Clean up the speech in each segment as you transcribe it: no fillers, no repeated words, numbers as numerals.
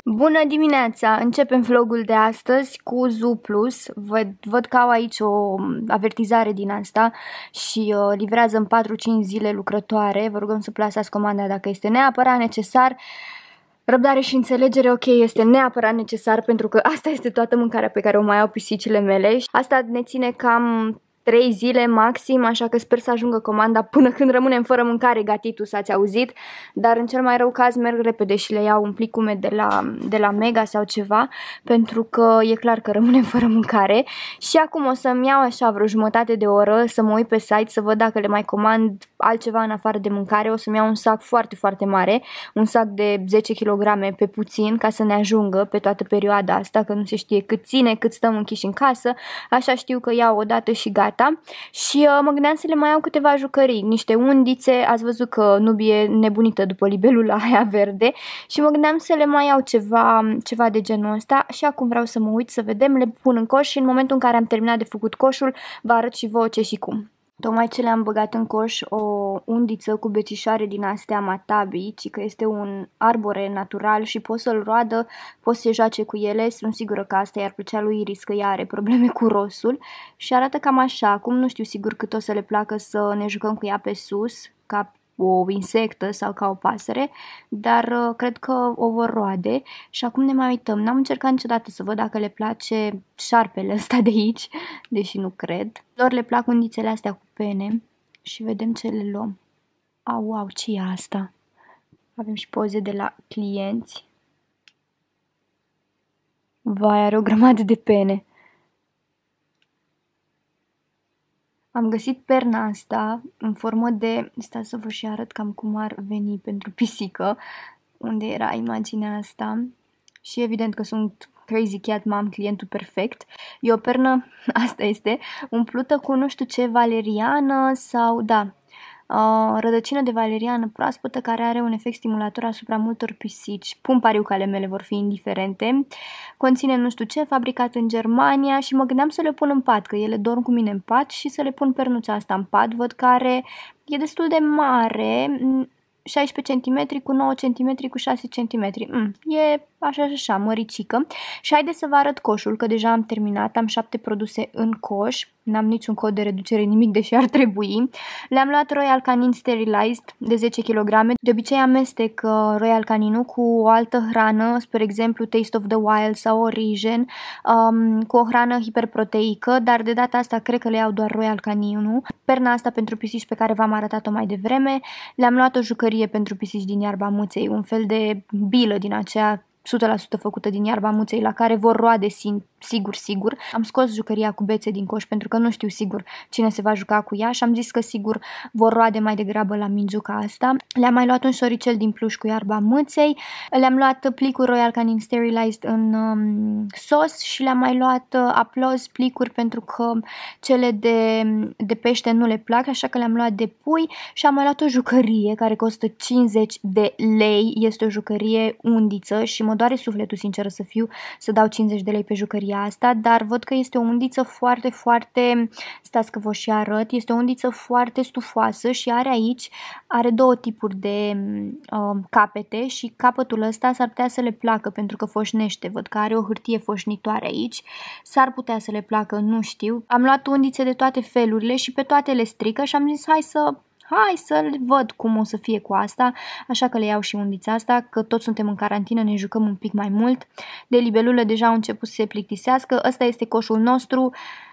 Bună dimineața! Începem vlogul de astăzi cu Zoo Plus. Văd că au aici o avertizare din asta și livrează în 4-5 zile lucrătoare. Vă rugăm să plasați comanda dacă este neapărat necesar. Răbdare și înțelegere, ok, este neapărat necesar pentru că asta este toată mâncarea pe care o mai au pisicile mele. Asta ne ține cam 3 zile maxim, așa că sper să ajungă comanda până când rămânem fără mâncare. Gatitus, ați auzit, dar în cel mai rău caz merg repede și le iau un plicume de la Mega sau ceva, pentru că e clar că rămânem fără mâncare. Și acum o să-mi iau așa vreo jumătate de oră să mă uit pe site să văd dacă le mai comand altceva în afară de mâncare. O să-mi iau un sac foarte, foarte mare, un sac de 10 kg pe puțin, ca să ne ajungă pe toată perioada asta, că nu se știe cât ține, cât stăm închiși în casă. Așa știu că iau odată și gata. Și mă gândeam să le mai iau câteva jucării, niște undițe, ați văzut că Nubi e nebunită după libelula aia verde și mă gândeam să le mai iau ceva de genul ăsta și acum vreau să mă uit să vedem, le pun în coș și în momentul în care am terminat de făcut coșul vă arăt și vouă ce și cum. Tocmai ce le-am băgat în coș o undiță cu bețișoare din astea Matabi, ci că este un arbore natural și poți să-l roadă, poți să se joace cu ele. Sunt sigură că asta i-ar plăcea lui Iris, că ea are probleme cu rosul și arată cam așa. Acum nu știu sigur cât o să le placă să ne jucăm cu ea pe sus, ca o insectă sau ca o pasăre, dar cred că o vor roade și acum ne mai uităm. N-am încercat niciodată să văd dacă le place șarpele ăsta de aici, deși nu cred. Lor le plac undițele astea cu pene și vedem ce le luăm. Au, ce e asta? Avem și poze de la clienți. Vai, are o grămadă de pene. Am găsit perna asta în formă de... Stați să vă și arăt cam cum ar veni pentru pisică, unde era imaginea asta. Și evident că sunt Crazy Cat Mom, clientul perfect. E o pernă, asta este, umplută cu nu știu ce valeriană sau, da, rădăcină de valeriană proaspătă care are un efect stimulator asupra multor pisici. Pun pariu că ale mele vor fi indiferente. Conține nu știu ce, fabricat în Germania și mă gândeam să le pun în pat, că ele dorm cu mine în pat și să le pun pernuța asta în pat. Văd că e destul de mare, 16 cm cu 9 cm cu 6 cm. E așa, măricică. Și haideți să vă arăt coșul, că deja am terminat. Am 7 produse în coș. N-am niciun cod de reducere, nimic, deși ar trebui. Le-am luat Royal Canin Sterilized de 10 kg. De obicei amestec Royal Caninul cu o altă hrană, spre exemplu Taste of the Wild sau Origen, cu o hrană hiperproteică, dar de data asta cred că le iau doar Royal Caninul. Perna asta pentru pisici pe care v-am arătat-o mai devreme. Le-am luat o jucărie pentru pisici din iarba muței, un fel de bilă din aceea 100% făcută din iarba muței, la care vor roade sigur. Am scos jucăria cu bețe din coș pentru că nu știu sigur cine se va juca cu ea și am zis că sigur vor roade mai degrabă la minjuca asta. Le-am mai luat un șoricel din pluș cu iarba muței, le-am luat plicuri Royal Canin Sterilized în sos și le-am mai luat Applause plicuri pentru că cele de pește nu le plac, așa că le-am luat de pui și am mai luat o jucărie care costă 50 de lei. Este o jucărie undiță și mă doare sufletul, sinceră să fiu, să dau 50 de lei pe jucăria asta, dar văd că este o undiță foarte, foarte, stați că vă și arăt, este o undiță foarte stufoasă și are două tipuri de capete și capătul ăsta s-ar putea să le placă pentru că foșnește, văd că are o hârtie foșnitoare aici, s-ar putea să le placă, nu știu. Am luat undițe de toate felurile și pe toate le strică și am zis hai să văd cum o să fie cu asta, așa că le iau și undița asta, că toți suntem în carantină, ne jucăm un pic mai mult. De libelule deja au început să se plictisească, ăsta este coșul nostru,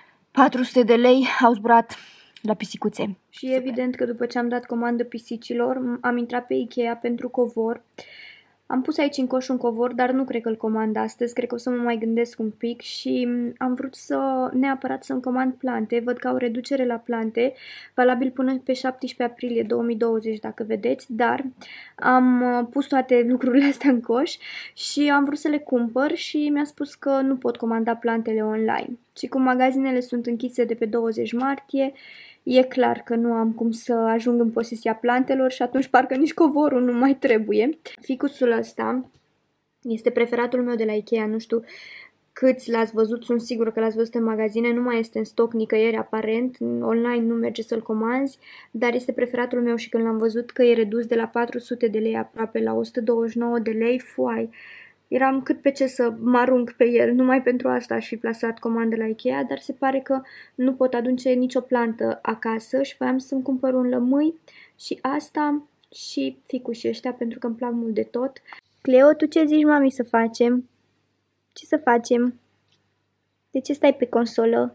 400 de lei, au zburat la pisicuțe. Și evident că după ce am dat comandă pisicilor, am intrat pe Ikea pentru covor. Am pus aici în coș un covor, dar nu cred că îl comand astăzi, cred că o să mă mai gândesc un pic și am vrut neapărat să-mi comand plante. Văd că au reducere la plante, valabil până pe 17 aprilie 2020, dacă vedeți, dar am pus toate lucrurile astea în coș și am vrut să le cumpăr și mi-a spus că nu pot comanda plantele online. Și cum magazinele sunt închise de pe 20 martie, e clar că nu am cum să ajung în posesia plantelor și atunci parcă nici covorul nu mai trebuie. Ficuțul ăsta este preferatul meu de la Ikea, nu știu câți l-ați văzut, sunt sigură că l-ați văzut în magazine, nu mai este în stoc nicăieri aparent, online nu merge să-l comanzi, dar este preferatul meu și când l-am văzut că e redus de la 400 de lei aproape la 129 de lei, eram cât pe ce să mă arunc pe el. Numai pentru asta aș fi plasat comandă la Ikea, dar se pare că nu pot aduce nicio plantă acasă și voiam să-mi cumpăr un lămâi și asta și ficușii ăștia pentru că îmi plac mult de tot. Cleo, tu ce zici, mami, să facem? Ce să facem? De ce stai pe consolă?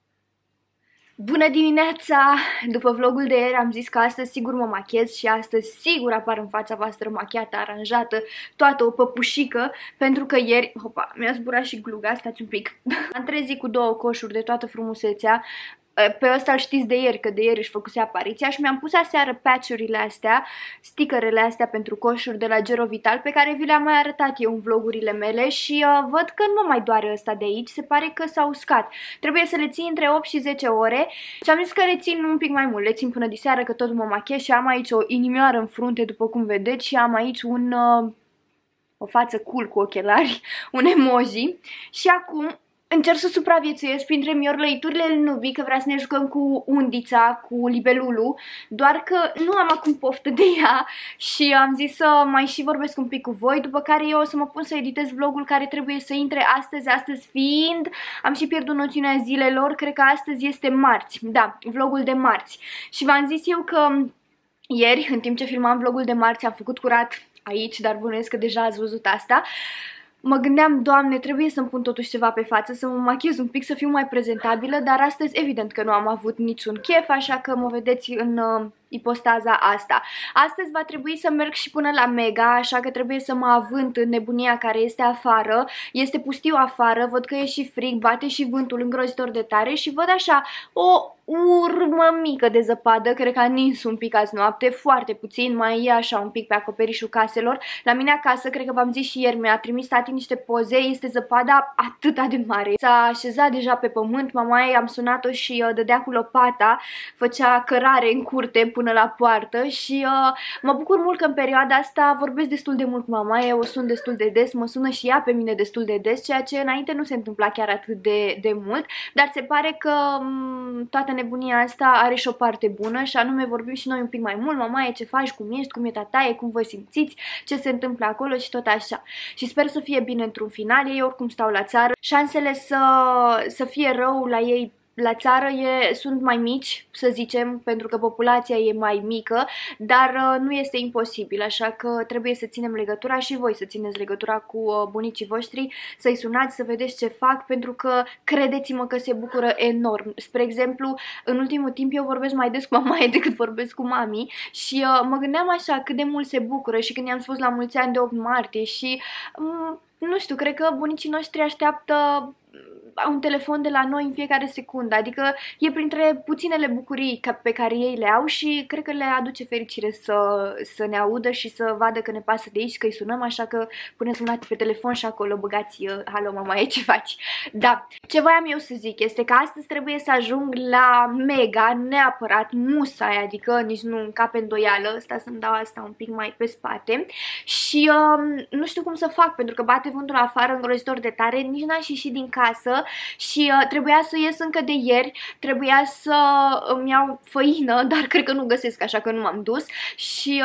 Bună dimineața! După vlogul de ieri am zis că astăzi sigur mă machiez și astăzi sigur apar în fața voastră machiată, aranjată, toată o păpușică, pentru că ieri, hopa, mi-a zburat și gluga, stați un pic. Am trezit cu 2 coșuri de toată frumusețea. Pe ăsta îl știți de ieri, că de ieri își făcuse apariția și mi-am pus aseară patch-urile astea, stickerele astea pentru coșuri de la Gero Vital, pe care vi le-am mai arătat eu în vlogurile mele și văd că nu mă mai doare ăsta de aici, se pare că s-a uscat. Trebuie să le țin între 8 și 10 ore și am zis că le țin un pic mai mult, le țin până diseară că tot mă machez și am aici o inimioară în frunte, după cum vedeți, și am aici o față cool cu ochelari, un emoji și acum încerc să supraviețuiesc printre miorlăiturile lui Nubi, că vrea să ne jucăm cu undița, cu libelulu, doar că nu am acum poftă de ea și am zis să mai și vorbesc un pic cu voi, după care eu o să mă pun să editez vlogul care trebuie să intre astăzi fiind, am și pierdut noțiunea zilelor, cred că astăzi este marți, da, vlogul de marți și v-am zis eu că ieri, în timp ce filmam vlogul de marți, am făcut curat aici, dar bănuiesc că deja ați văzut asta. Mă gândeam, Doamne, trebuie să-mi pun totuși ceva pe față, să mă machiez un pic, să fiu mai prezentabilă, dar astăzi evident că nu am avut niciun chef, așa că mă vedeți în ipostaza asta. Astăzi va trebui să merg și până la Mega, așa că trebuie să mă avânt în nebunia care este afară. Este pustiu afară, văd că e și frig, bate și vântul îngrozitor de tare și văd așa o urmă mică de zăpadă, cred că a nins un pic azi noapte, foarte puțin, mai e așa un pic pe acoperișul caselor. La mine acasă, cred că v-am zis și ieri, mi-a trimis tati niște poze, este zăpada atâta de mare. S-a așezat deja pe pământ, mama ei, am sunat-o și dădea cu lopata, făcea cărare în curte până la poartă și mă bucur mult că în perioada asta vorbesc destul de mult cu mama ei, o sun destul de des, mă sună și ea pe mine destul de des, ceea ce înainte nu se întâmpla chiar atât de mult, dar se pare că toată nebunia asta are și o parte bună și anume vorbim și noi un pic mai mult, mamaie, ce faci, cum ești, cum e tataie, cum vă simțiți, ce se întâmplă acolo și tot așa. Și sper să fie bine într-un final, ei oricum stau la țară, șansele să fie rău la ei la țară sunt mai mici, să zicem, pentru că populația e mai mică, dar nu este imposibil, așa că trebuie să ținem legătura și voi să țineți legătura cu bunicii voștri, să-i sunați, să vedeți ce fac, pentru că credeți-mă că se bucură enorm. Spre exemplu, în ultimul timp eu vorbesc mai des cu mamaie decât vorbesc cu mami și mă gândeam așa cât de mult se bucură și când i-am spus la mulți ani de 8 martie și nu știu, cred că bunicii noștri așteaptă un telefon de la noi în fiecare secundă, adică e printre puținele bucurii pe care ei le au și cred că le aduce fericire să ne audă și să vadă că ne pasă de ei și că îi sunăm, așa că puneți mâna pe telefon și acolo băgați halo mama, e ce faci? Da, ce voiam eu să zic este că astăzi trebuie să ajung la Mega, neapărat, musai, adică nici nu încape îndoială, ăsta să-mi dau asta un pic mai pe spate și nu știu cum să fac pentru că bate vântul afară îngrozitor de tare, nici n-aș ieși din casă și trebuia să ies încă de ieri, trebuia să îmi iau făină, dar cred că nu găsesc, așa că nu m-am dus și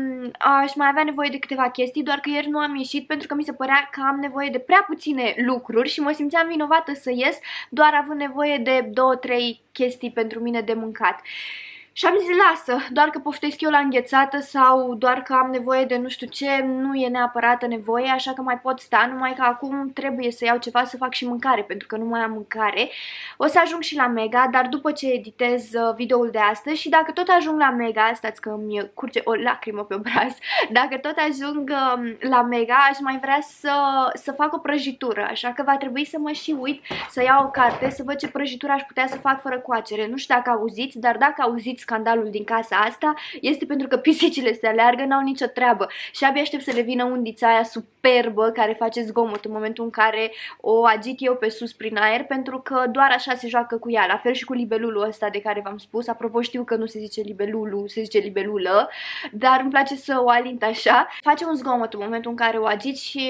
aș mai avea nevoie de câteva chestii, doar că ieri nu am ieșit pentru că mi se părea că am nevoie de prea puține lucruri și mă simțeam vinovată să ies, doar având nevoie de 2-3 chestii pentru mine de mâncat. Și am zis, lasă, doar că poftesc eu la înghețată sau doar că am nevoie de nu știu ce, nu e neapărat nevoie, așa că mai pot sta, numai că acum trebuie să iau ceva să fac și mâncare, pentru că nu mai am mâncare. O să ajung și la Mega, dar după ce editez videoul de astăzi și dacă tot ajung la Mega, stați că îmi curge o lacrimă pe obraz, dacă tot ajung la Mega, aș mai vrea să fac o prăjitură, așa că va trebui să mă și uit, să iau o carte, să văd ce prăjitură aș putea să fac fără coacere. Nu știu dacă auziți, dar dacă auziți scandalul din casa asta, este pentru că pisicile se aleargă, n-au nicio treabă și abia aștept să le vină undița aia superbă care face zgomot în momentul în care o agit eu pe sus prin aer, pentru că doar așa se joacă cu ea, la fel și cu libelulul ăsta de care v-am spus. Apropo, știu că nu se zice libelulu, se zice libelulă, dar îmi place să o alint așa. Face un zgomot în momentul în care o agit și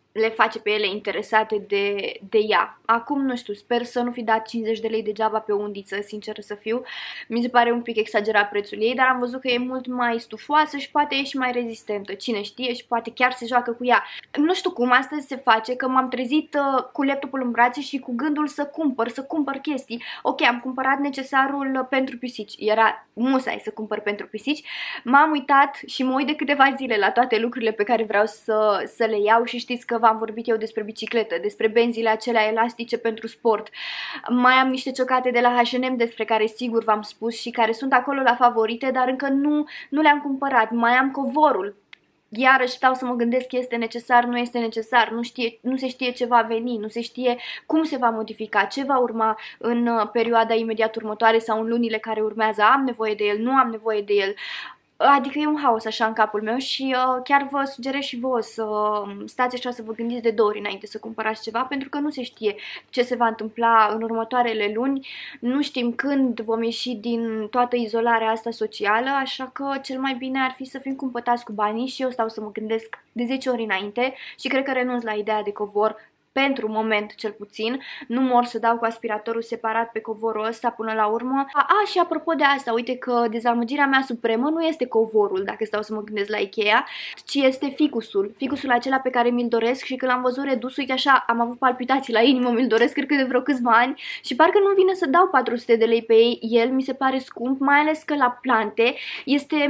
le face pe ele interesate de ea. Acum, nu știu, sper să nu fi dat 50 de lei degeaba pe o undiță, sinceră să fiu. Mi se pare un pic exagerat prețul ei, dar am văzut că e mult mai stufoasă și poate e și mai rezistentă. Cine știe, și poate chiar se joacă cu ea. Nu știu cum astăzi se face, că m-am trezit cu laptopul în brațe și cu gândul să cumpăr chestii. Ok, am cumpărat necesarul pentru pisici. Era musai să cumpăr pentru pisici. M-am uitat și mă uit de câteva zile la toate lucrurile pe care vreau să le iau și știți că v-am vorbit eu despre bicicletă, despre benzile acelea elastice pentru sport. Mai am niște ciocate de la H&M despre care sigur v-am spus și care sunt acolo la favorite, dar încă nu le-am cumpărat. Mai am covorul. Iarăși stau să mă gândesc, este necesar, nu este necesar, nu se știe ce va veni, nu se știe cum se va modifica, ce va urma în perioada imediat următoare sau în lunile care urmează. Am nevoie de el, nu am nevoie de el. Adică e un haos așa în capul meu și chiar vă sugerez și vouă să stați așa să vă gândiți de 2 ori înainte să cumpărați ceva, pentru că nu se știe ce se va întâmpla în următoarele luni, nu știm când vom ieși din toată izolarea asta socială, așa că cel mai bine ar fi să fim cumpătați cu banii și eu stau să mă gândesc de 10 ori înainte și cred că renunț la ideea de covor. Pentru moment, cel puțin, nu mor să dau cu aspiratorul separat pe covorul ăsta până la urmă. Și apropo de asta, uite că dezamăgirea mea supremă nu este covorul, dacă stau să mă gândesc la Ikea, ci este ficusul. Ficusul acela pe care mi-l doresc și când l-am văzut redus, uite așa, am avut palpitații la inimă, mi-l doresc cred că de vreo câțiva ani și parcă nu vine să dau 400 de lei pe el, mi se pare scump, mai ales că la plante este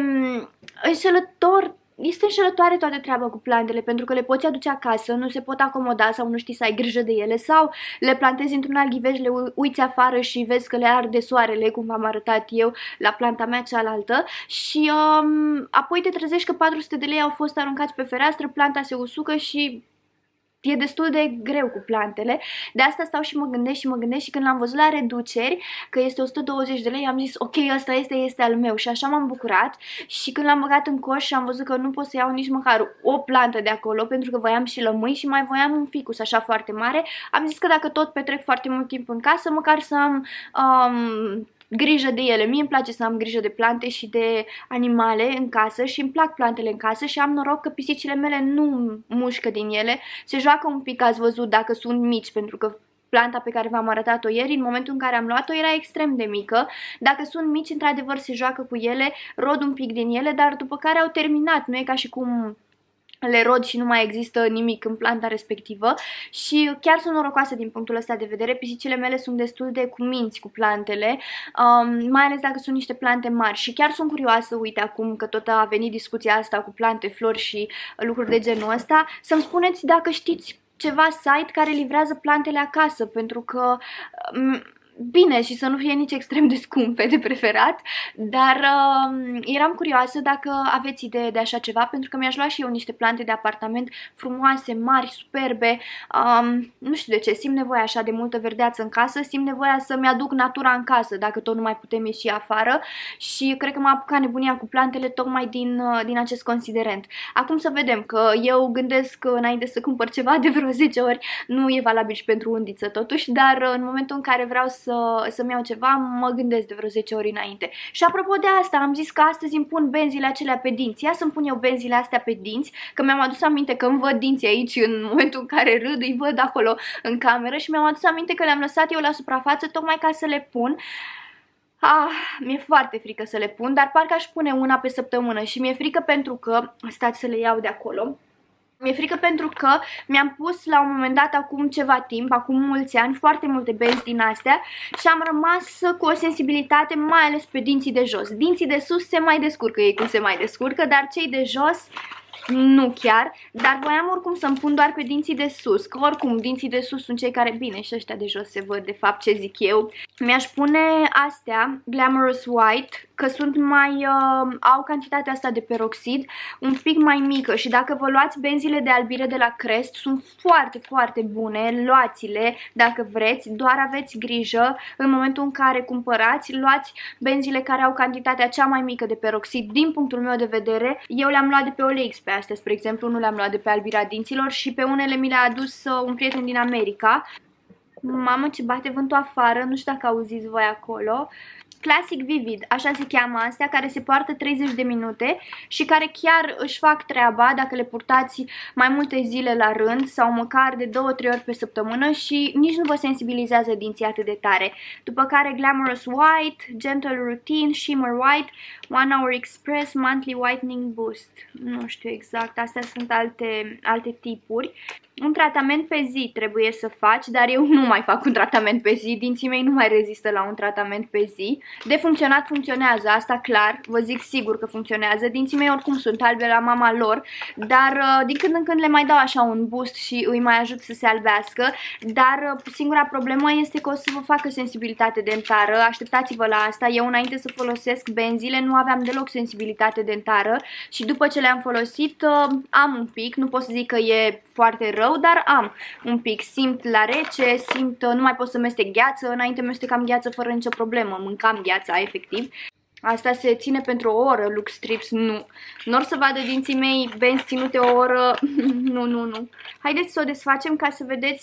înșelător. Este înșelătoare toată treaba cu plantele, pentru că le poți aduce acasă, nu se pot acomoda sau nu știi să ai grijă de ele sau le plantezi într-un alt ghiveș, le uiți afară și vezi că le arde soarele, cum v-am arătat eu la planta mea cealaltă și apoi te trezești că 400 de lei au fost aruncați pe fereastră, planta se usucă și e destul de greu cu plantele. De asta stau și mă gândesc și când l-am văzut la reduceri, că este 120 de lei, am zis ok, ăsta este al meu și așa m-am bucurat și când l-am băgat în coș și am văzut că nu pot să iau nici măcar o plantă de acolo pentru că voiam și lămâi și mai voiam un ficus așa foarte mare, am zis că dacă tot petrec foarte mult timp în casă, măcar să am grijă de ele. Mie îmi place să am grijă de plante și de animale în casă și îmi plac plantele în casă și am noroc că pisicile mele nu mușcă din ele. Se joacă un pic, ați văzut, dacă sunt mici, pentru că planta pe care v-am arătat-o ieri, în momentul în care am luat-o, era extrem de mică. Dacă sunt mici, într-adevăr se joacă cu ele, rod un pic din ele, dar după care au terminat. Nu e ca și cum le rod și nu mai există nimic în planta respectivă și chiar sunt norocoasă din punctul ăsta de vedere. Pisicile mele sunt destul de cuminți cu plantele, mai ales dacă sunt niște plante mari și chiar sunt curioasă, uite acum că tot a venit discuția asta cu plante, flori și lucruri de genul ăsta, să-mi spuneți dacă știți ceva site care livrează plantele acasă, pentru că bine, și să nu fie nici extrem de scumpe, de preferat, dar eram curioasă dacă aveți idee de așa ceva, pentru că mi-aș lua și eu niște plante de apartament frumoase, mari, superbe, nu știu de ce, simt nevoia așa de multă verdeață în casă, simt nevoia să-mi aduc natura în casă, dacă tot nu mai putem ieși afară și cred că m-a apucat nebunia cu plantele tocmai din acest considerent. Acum să vedem, că eu gândesc înainte să cumpăr ceva de vreo 10 ori, nu e valabil și pentru undiță totuși, dar în momentul în care vreau să-mi iau ceva, mă gândesc de vreo 10 ori înainte. Și apropo de asta, am zis că astăzi îmi pun benzile acelea pe dinți. Ia să-mi pun eu benzile astea pe dinți, că mi-am adus aminte că îmi văd dinții aici în momentul în care râd, îi văd acolo în cameră și mi-am adus aminte că le-am lăsat eu la suprafață tocmai ca să le pun. Mi-e foarte frică să le pun, dar parcă aș pune una pe săptămână și mi-e frică pentru că, stați să le iau de acolo, mi-e frică pentru că mi-am pus la un moment dat, acum ceva timp, acum mulți ani, foarte multe benzi din astea și am rămas cu o sensibilitate, mai ales pe dinții de jos. Dinții de sus se mai descurcă ei cum se mai descurcă, dar cei de jos nu chiar, dar voiam oricum să-mi pun doar pe dinții de sus, că oricum dinții de sus sunt cei care, bine, și ăștia de jos se văd de fapt ce zic eu. Mi-aș pune astea, Glamorous White, că sunt mai, au cantitatea asta de peroxid un pic mai mică și dacă vă luați benzile de albire de la Crest, sunt foarte, foarte bune, luați-le dacă vreți, doar aveți grijă în momentul în care cumpărați, luați benzile care au cantitatea cea mai mică de peroxid, din punctul meu de vedere. Eu le-am luat de pe OLX pe astea, spre exemplu, nu le-am luat de pe albirea dinților și pe unele mi le-a adus un prieten din America. Mamă, ce bate vântul afară, nu știu dacă auziți voi acolo. Classic Vivid, așa se cheamă astea, care se poartă 30 de minute și care chiar își fac treaba dacă le purtați mai multe zile la rând sau măcar de 2-3 ori pe săptămână și nici nu vă sensibilizează dinții atât de tare. După care Glamorous White, Gentle Routine, Shimmer White, 1 Hour Express, Monthly Whitening Boost. Nu știu exact, astea sunt alte tipuri. Un tratament pe zi trebuie să faci, dar eu nu mai fac un tratament pe zi, dinții mei nu mai rezistă la un tratament pe zi. De funcționat funcționează, asta clar, vă zic sigur că funcționează. Dinții mei oricum sunt albe la mama lor, dar din când în când le mai dau așa un boost și îi mai ajut să se albească. Dar singura problemă este că o să vă facă sensibilitate dentară, așteptați-vă la asta. Eu înainte să folosesc benzile nu aveam deloc sensibilitate dentară și după ce le-am folosit am un pic, nu pot să zic că e foarte rău, dar am un pic, simt la rece, simt, nu mai pot să mestec gheață, înainte mestecam gheață fără nicio problemă, mâncam gheața efectiv. Asta se ține pentru o oră, Lux Strips, nu. N-or să vadă dinții mei benzi ținute o oră, nu. Haideți să o desfacem ca să vedeți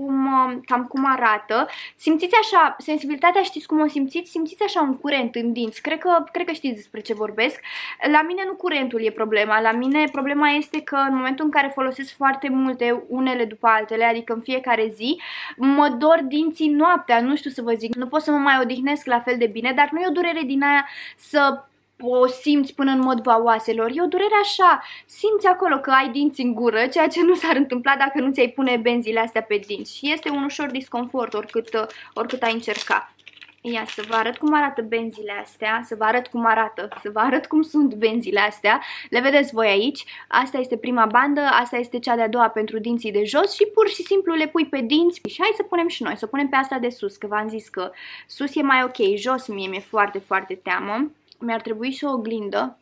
cam cum arată. Simțiți așa, sensibilitatea știți cum o simțiți? Simțiți așa un curent în dinți, cred că știți despre ce vorbesc. La mine nu curentul e problema, la mine problema este că în momentul în care folosesc foarte multe unele după altele, adică în fiecare zi, mă dor dinții noaptea, nu știu să vă zic, nu pot să mă mai odihnesc la fel de bine, dar nu e o durere din aia să o simți până în modul oaselor. E o durere așa, simți acolo că ai dinți în gură, ceea ce nu s-ar întâmpla dacă nu ți-ai pune benzile astea pe dinți. Și este un ușor disconfort oricât ai încerca. Ia să vă arăt cum arată benzile astea, să vă arăt cum sunt benzile astea. Le vedeți voi aici. Asta este prima bandă, asta este cea de-a doua pentru dinții de jos și pur și simplu le pui pe dinți. Și hai să punem și noi, să punem pe asta de sus, că v-am zis că sus e mai ok, jos mie mi-e foarte, foarte teamă. Mi-ar trebui și o oglindă.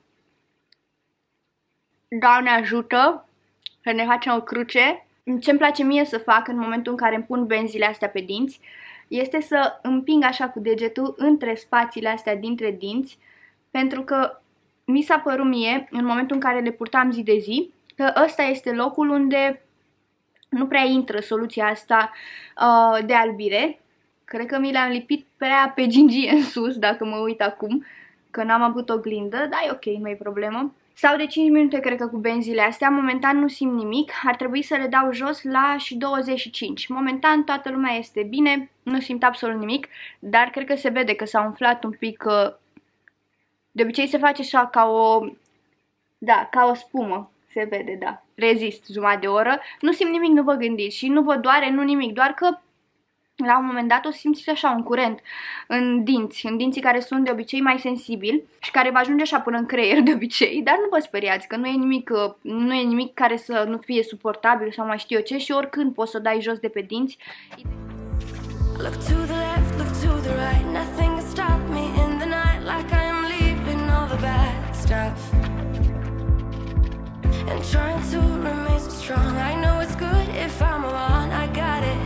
Doamne ajută să ne facem o cruce. Ce-mi place mie să fac în momentul în care îmi pun benzile astea pe dinți este să împing așa cu degetul între spațiile astea dintre dinți, pentru că mi s-a părut mie, în momentul în care le purtam zi de zi, că ăsta este locul unde nu prea intră soluția asta de albire. Cred că mi l-am lipit prea pe gingie în sus, dacă mă uit acum, că n-am avut oglindă, dar e ok, nu e problemă. Stau de 5 minute, cred că, cu benzile astea, momentan nu simt nimic, ar trebui să le dau jos la și 25. Momentan toată lumea este bine, nu simt absolut nimic, dar cred că se vede că s-a umflat un pic, de obicei se face așa ca o spumă, se vede, da, rezist jumătate de oră, nu simt nimic, nu vă gândiți și nu vă doare, nu nimic, doar că la un moment dat o simțiți așa un curent în dinții care sunt de obicei mai sensibili și care va ajunge așa până în creier de obicei, dar nu vă speriați că nu e nimic care să nu fie suportabil sau mai știu eu ce și oricând poți să o dai jos de pe dinți. Look to the left, look to the right, nothing can stop me in the night like I am leaving all the bad stuff and trying to remain so strong. I know it's good if I'm alone, I got it.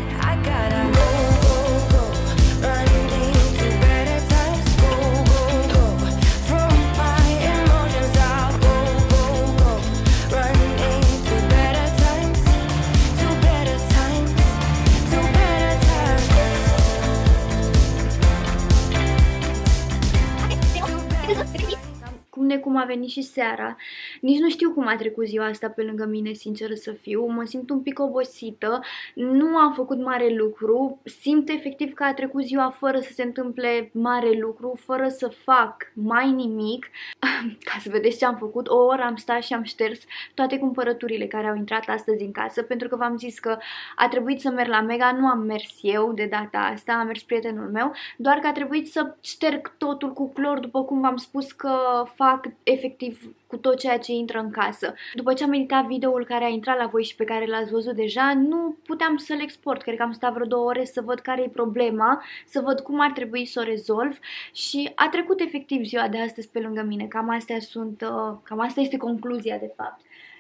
Cum a venit și seara. Nici nu știu cum a trecut ziua asta pe lângă mine, sinceră să fiu. Mă simt un pic obosită, nu am făcut mare lucru, simt efectiv că a trecut ziua fără să se întâmple mare lucru, fără să fac mai nimic. Ca să vedeți ce am făcut, o oră am stat și am șters toate cumpărăturile care au intrat astăzi în casă, pentru că v-am zis că a trebuit să merg la Mega, nu am mers eu de data asta, a mers prietenul meu, doar că a trebuit să șterg totul cu clor, după cum v-am spus că fac efectiv cu tot ceea ce intră în casă. După ce am editat videoul care a intrat la voi și pe care l-ați văzut deja, nu puteam să-l export. Cred că am stat vreo 2 ore să văd care e problema, să văd cum ar trebui să o rezolv și a trecut efectiv ziua de astăzi pe lângă mine. Cam asta este concluzia de fapt.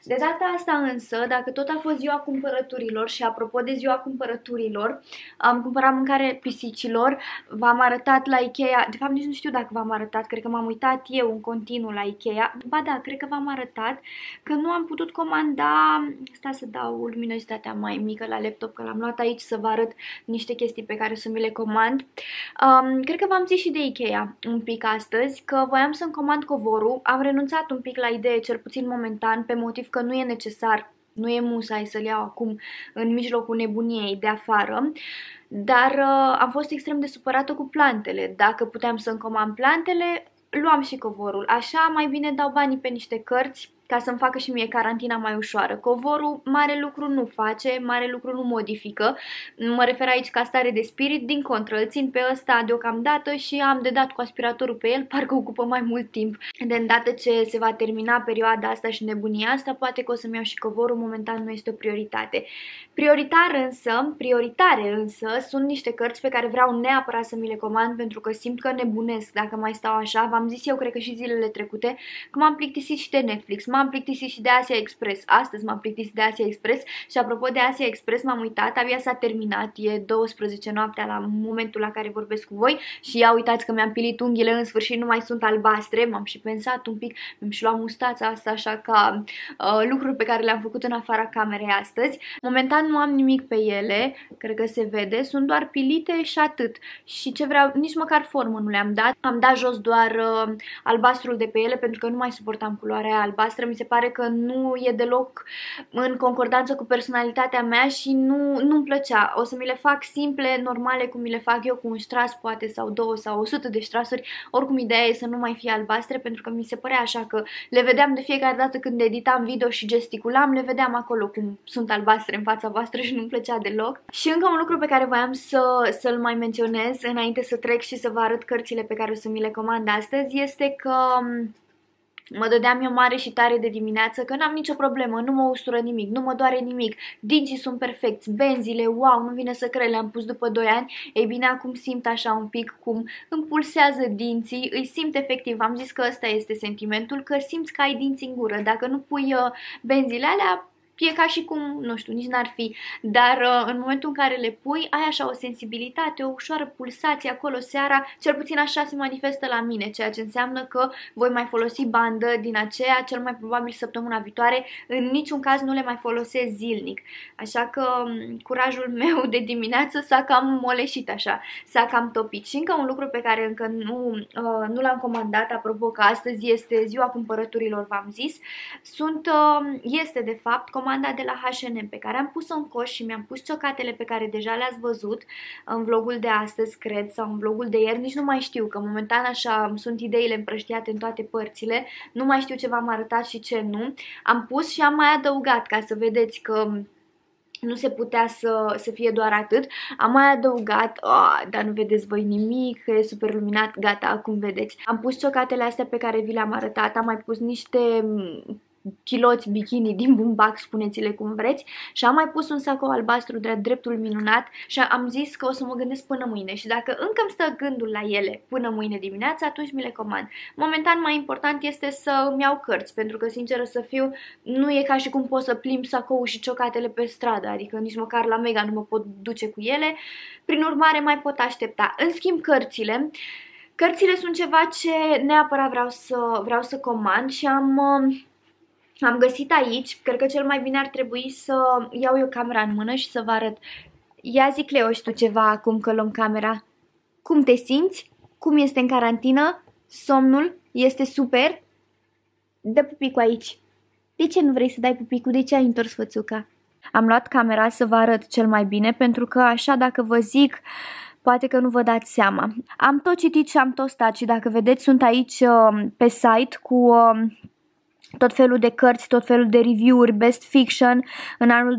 De data asta însă, dacă tot a fost ziua cumpărăturilor și apropo de ziua cumpărăturilor, am cumpărat mâncare pisicilor, v-am arătat la Ikea, de fapt nici nu știu dacă v-am arătat, cred că m-am uitat eu în continuu la Ikea, ba da, cred că v-am arătat că nu am putut comanda, stai să dau luminozitatea mai mică la laptop, că l-am luat aici să vă arăt niște chestii pe care o să mi le comand. Cred că v-am zis și de Ikea un pic astăzi, că voiam să-mi comand covorul, am renunțat un pic la idee, cel puțin momentan, pe motiv că nu e necesar, nu e musai să-l iau acum în mijlocul nebuniei de afară, dar am fost extrem de supărată cu plantele. Dacă puteam să-mi comand plantele, luam și covorul. Așa mai bine dau banii pe niște cărți ca să-mi facă și mie carantina mai ușoară. Covorul mare lucru nu face, mare lucru nu modifică. Mă refer aici ca stare de spirit, din contră, îl țin pe ăsta deocamdată și am de dat cu aspiratorul pe el, parcă ocupă mai mult timp. De îndată ce se va termina perioada asta și nebunia asta, poate că o să-mi iau și covorul, momentan nu este o prioritate. Prioritare însă sunt niște cărți pe care vreau neapărat să mi le comand pentru că simt că nebunesc dacă mai stau așa. V-am zis eu, cred că și zilele trecute, că m-am plictisit și de Netflix, m-am plictisit și de Asia Express. Astăzi m-am plictisit de Asia Express și apropo de Asia Express m-am uitat, abia s-a terminat, e 12 noaptea la momentul la care vorbesc cu voi și ia uitați că mi-am pilit unghiile, în sfârșit nu mai sunt albastre, m-am și pensat un pic, mi-am și luat mustața asta așa ca lucruri pe care le-am făcut în afara camerei astăzi. Momentan nu am nimic pe ele, cred că se vede, sunt doar pilite și atât. Și ce vreau, nici măcar formă nu le-am dat, am dat jos doar albastrul de pe ele pentru că nu mai suportam culoarea albastră, mi se pare că nu e deloc în concordanță cu personalitatea mea și nu-mi plăcea. O să mi le fac simple, normale, cum mi le fac eu, cu un stras poate sau 2 sau 100 de strasuri, oricum ideea e să nu mai fie albastre pentru că mi se părea așa că le vedeam de fiecare dată când editam video și gesticulam, le vedeam acolo cum sunt albastre în fața voastră și nu-mi plăcea deloc. Și încă un lucru pe care voiam să-l mai menționez înainte să trec și să vă arăt cărțile pe care o să mi le comand astăzi este că mă dădeam eu mare și tare de dimineață că n-am nicio problemă, nu mă ustură nimic, nu mă doare nimic, dinții sunt perfecți, benzile, wow, nu vine să cred, le-am pus după 2 ani. Ei bine, acum simt așa un pic cum îmi pulsează dinții, îi simt efectiv, am zis că ăsta este sentimentul, că simți că ai dinți în gură, dacă nu pui benzile alea, e ca și cum, nu știu, nici n-ar fi, dar în momentul în care le pui, ai așa o sensibilitate, o ușoară pulsație acolo seara, cel puțin așa se manifestă la mine, ceea ce înseamnă că voi mai folosi bandă din aceea, cel mai probabil săptămâna viitoare, în niciun caz nu le mai folosesc zilnic. Așa că curajul meu de dimineață s-a cam moleșit așa, s-a cam topit. Și încă un lucru pe care încă nu l-am comandat, apropo că astăzi este ziua cumpărăturilor, v-am zis, este de fapt comanda de la H&M pe care am pus-o în coș și mi-am pus ciocatele pe care deja le-ați văzut în vlogul de astăzi, cred, sau în vlogul de ieri, nici nu mai știu, că momentan așa sunt ideile împrăștiate în toate părțile, nu mai știu ce v-am arătat și ce nu. Am pus și am mai adăugat ca să vedeți că nu se putea să fie doar atât. Am mai adăugat, dar nu vedeți voi nimic, că e super luminat, gata, acum vedeți. Am pus ciocatele astea pe care vi le-am arătat, am mai pus niște chiloți bikini din bumbac, spuneți-le cum vreți, și am mai pus un sacou albastru dreptul minunat și am zis că o să mă gândesc până mâine și dacă încă îmi stă gândul la ele până mâine dimineața, atunci mi le comand. Momentan mai important este să îmi iau cărți, pentru că, sinceră să fiu, nu e ca și cum pot să plimb sacoul și ciocatele pe stradă, adică nici măcar la Mega nu mă pot duce cu ele, prin urmare mai pot aștepta. În schimb, cărțile sunt ceva ce neapărat vreau să comand și am găsit aici, cred că cel mai bine ar trebui să iau eu camera în mână și să vă arăt. Ia zi, Cleo, și tu ceva acum că luăm camera. Cum te simți? Cum este în carantină? Somnul? Este super? Dă pupicul aici. De ce nu vrei să dai pupicul? De ce ai întors fățuca? Am luat camera să vă arăt cel mai bine, pentru că așa dacă vă zic, poate că nu vă dați seama. Am tot citit și am tot stat și dacă vedeți sunt aici pe site cu tot felul de cărți, tot felul de review-uri, best fiction, în anul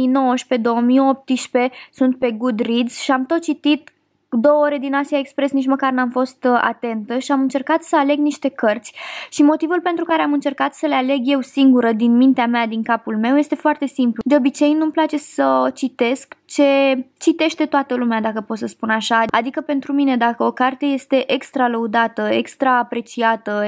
2019-2018 sunt pe Goodreads și am tot citit 2 ore din Asia Express, nici măcar n-am fost atentă și am încercat să aleg niște cărți și motivul pentru care am încercat să le aleg eu singură din mintea mea, din capul meu, este foarte simplu. De obicei nu-mi place să citesc ce citește toată lumea, dacă pot să spun așa. Adică pentru mine, dacă o carte este extra lăudată, extra apreciată,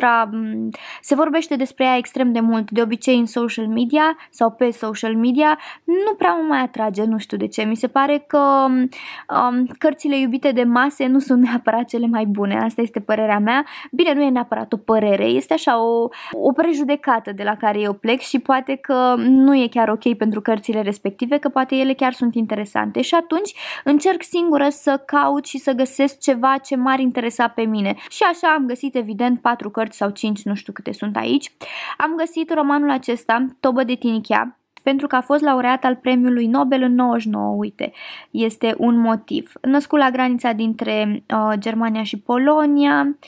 se vorbește despre ea extrem de mult, de obicei în social media sau pe social media, nu prea mă mai atrage, nu știu de ce. Mi se pare că cărțile iubite de mase nu sunt neapărat cele mai bune. Asta este părerea mea. Bine, nu e neapărat o părere, este așa o prejudecată de la care eu plec și poate că nu e chiar ok pentru cărțile respective, că poate ele chiar sunt interesante și atunci încerc singură să caut și să găsesc ceva ce m-ar interesa pe mine. Și așa am găsit evident 4 cărți sau 5, nu știu câte sunt aici. Am găsit romanul acesta, Tobă de Tinichea, pentru că a fost laureat al premiului Nobel în 99, uite, este un motiv. Născut la granița dintre Germania și Polonia,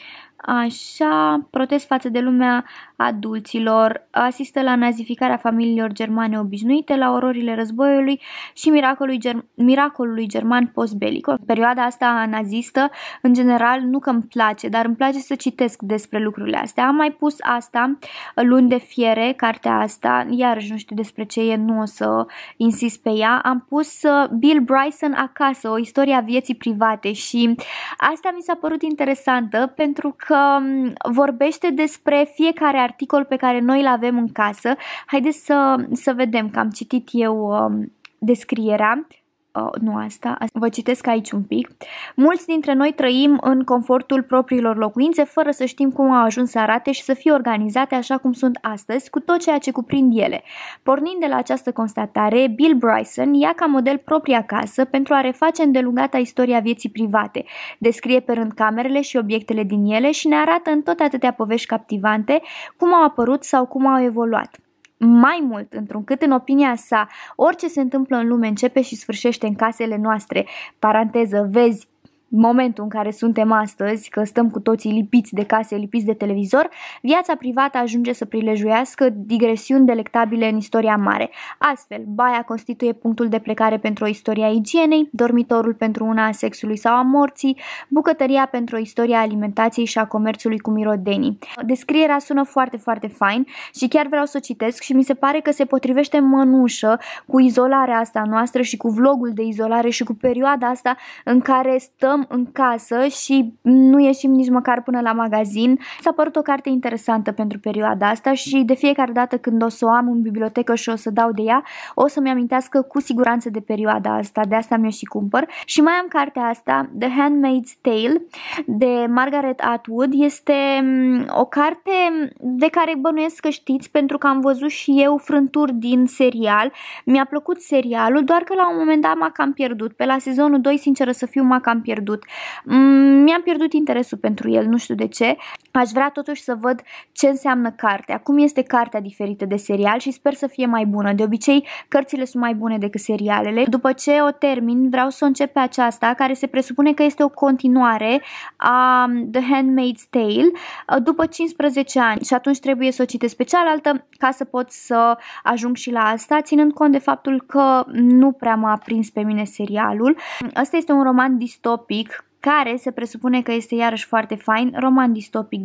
așa, protest față de lumea adulților, asistă la nazificarea familiilor germane obișnuite, la ororile războiului și miracolului german postbelic. Perioada asta nazistă, în general, nu că îmi place, dar îmi place să citesc despre lucrurile astea. Am mai pus asta, Luni de fiere, cartea asta, iarăși nu știu despre ce e, nu o să insist pe ea. Am pus Bill Bryson acasă, o istorie a vieții private și asta mi s-a părut interesantă pentru că vorbește despre fiecare articol pe care noi îl avem în casă. Haideți să vedem că am citit eu descrierea. Nu asta, vă citesc aici un pic. Mulți dintre noi trăim în confortul propriilor locuințe fără să știm cum au ajuns să arate și să fie organizate așa cum sunt astăzi, cu tot ceea ce cuprind ele. Pornind de la această constatare, Bill Bryson ia ca model propria casă pentru a reface îndelungata istoria vieții private. Descrie pe rând camerele și obiectele din ele și ne arată în tot atâtea povești captivante cum au apărut sau cum au evoluat. Mai mult, întrucât în opinia sa, orice se întâmplă în lume începe și sfârșește în casele noastre, paranteză, vezi momentul în care suntem astăzi, că stăm cu toții lipiți de case, lipiți de televizor, viața privată ajunge să prilejuiască digresiuni delectabile în istoria mare. Astfel, baia constituie punctul de plecare pentru o istorie a igienei, dormitorul pentru una a sexului sau a morții, bucătăria pentru o istorie a alimentației și a comerțului cu mirodenii. Descrierea sună foarte, foarte fain și chiar vreau să o citesc și mi se pare că se potrivește mănușă cu izolarea asta noastră și cu vlogul de izolare și cu perioada asta în care stăm în casă și nu ieșim nici măcar până la magazin. S-a părut o carte interesantă pentru perioada asta și de fiecare dată când o să o am în bibliotecă și o să dau de ea, o să-mi amintească cu siguranță de perioada asta, de asta mi-o și cumpăr. Și mai am cartea asta, The Handmaid's Tale, de Margaret Atwood. Este o carte de care bănuiesc că știți pentru că am văzut și eu frânturi din serial. Mi-a plăcut serialul, doar că la un moment dat m-a cam pierdut. Pe la sezonul 2, sinceră să fiu, m-a cam pierdut. Mi-am pierdut interesul pentru el, nu știu de ce. Aș vrea totuși să văd ce înseamnă cartea, cum este cartea diferită de serial și sper să fie mai bună. De obicei, cărțile sunt mai bune decât serialele. După ce o termin, vreau să o încep pe aceasta, care se presupune că este o continuare a The Handmaid's Tale după 15 ani și atunci trebuie să o citesc pe cealaltă ca să pot să ajung și la asta, ținând cont de faptul că nu prea m-a prins pe mine serialul. Asta este un roman distopic care se presupune că este iarăși foarte fain, roman distopic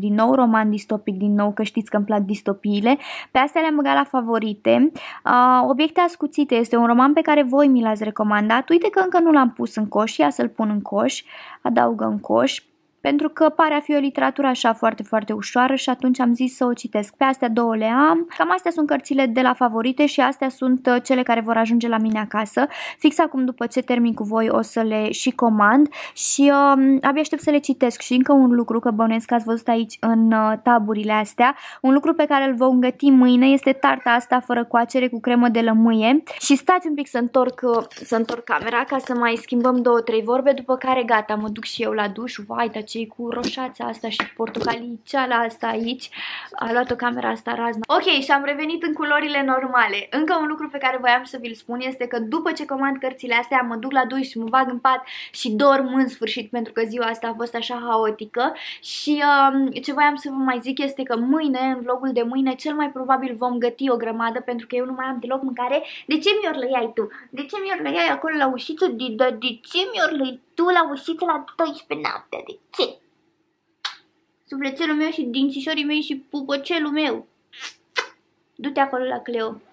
din nou, că știți că îmi plac distopiile. Pe astea le-am băgat la favorite. Obiecte ascuțite este un roman pe care voi mi l-ați recomandat. Uite că încă nu l-am pus în coș, ia să-l pun în coș, adaugă în coș, pentru că pare a fi o literatură așa foarte, foarte ușoară și atunci am zis să o citesc. Pe astea două le am. Cam astea sunt cărțile de la favorite și astea sunt cele care vor ajunge la mine acasă. Fix acum, după ce termin cu voi, o să le și comand și abia aștept să le citesc. Și încă un lucru, că bănuiesc că ați văzut aici în taburile astea, un lucru pe care îl vom găti mâine este tarta asta fără coacere cu cremă de lămâie. Și stați un pic să întorc camera ca să mai schimbăm 2-3 vorbe, după care gata, mă duc și eu la duș. Vai, cei cu roșața asta și portocaliceala asta aici. A luat-o camera asta raznă. Ok, și am revenit în culorile normale. Încă un lucru pe care voiam să vi-l spun este că după ce comand cărțile astea, mă duc la duș și mă bag în pat și dorm în sfârșit, pentru că ziua asta a fost așa haotică. Și ce voiam să vă mai zic este că mâine, în vlogul de mâine, cel mai probabil vom găti o grămadă, pentru că eu nu mai am deloc mâncare. De ce mi-o lăiai tu? De ce mi-o lăiai acolo la ușiță? De ce mi-o lăiai tu la ușiță la 12 noaptea? De ce? Sufletelul meu și dințișorii mei și pupăcelul meu. Du-te acolo la Cleo.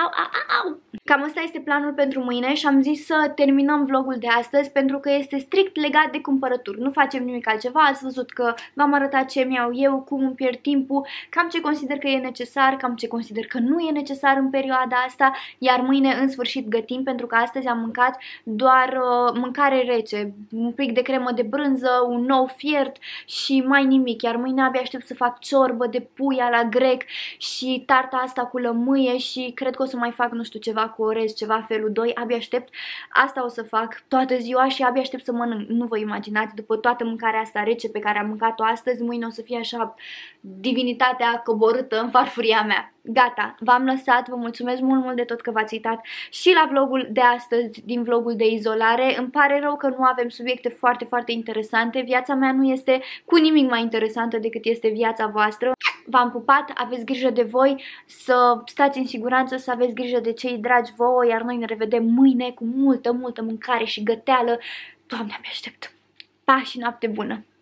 Au, au, au, au. Cam asta este planul pentru mâine și am zis să terminăm vlogul de astăzi pentru că este strict legat de cumpărături. Nu facem nimic altceva, ați văzut că v-am arătat ce mi-au eu, cum îmi pierd timpul, cam ce consider că e necesar, cam ce consider că nu e necesar în perioada asta, iar mâine în sfârșit gătim pentru că astăzi am mâncat doar mâncare rece, un pic de cremă de brânză, un nou fiert și mai nimic, iar mâine abia aștept să fac ciorbă de pui la grec și tarta asta cu lămâie și cred că o să mai fac, nu știu, ceva cu orez, ceva felul 2, abia aștept. Asta o să fac toată ziua și abia aștept să mănânc. Nu vă imaginați, după toată mâncarea asta rece pe care am mâncat-o astăzi, mâine o să fie așa divinitatea coborâtă în farfuria mea. Gata, v-am lăsat, vă mulțumesc mult, mult de tot că v-ați uitat și la vlogul de astăzi, din vlogul de izolare. Îmi pare rău că nu avem subiecte foarte, foarte interesante. Viața mea nu este cu nimic mai interesantă decât este viața voastră. V-am pupat, aveți grijă de voi, să stați în siguranță, să aveți grijă de cei dragi vouă, iar noi ne revedem mâine cu multă, multă mâncare și găteală. Doamne, abia aștept! Pa și noapte bună!